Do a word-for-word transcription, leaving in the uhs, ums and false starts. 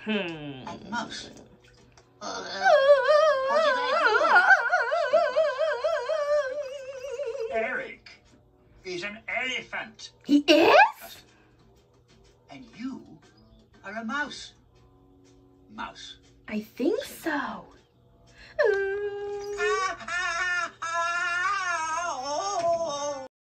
Hmm. A mouse. Uh, what did I do? Eric is an elephant. He is? And you are a mouse. Mouse. I think so.